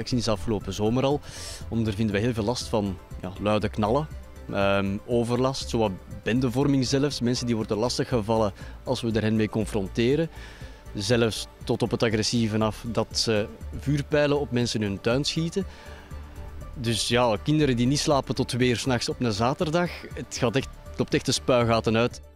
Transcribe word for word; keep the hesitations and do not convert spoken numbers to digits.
eigenlijk sinds afgelopen zomer al. Onder vinden we heel veel last van ja, luide knallen, um, overlast, zowat bendevorming zelfs. Mensen die worden lastiggevallen als we er hen mee confronteren. Zelfs tot op het agressieve af dat ze vuurpijlen op mensen in hun tuin schieten. Dus ja, kinderen die niet slapen tot weer 's nachts op een zaterdag, het gaat echt, loopt echt de spuigaten uit.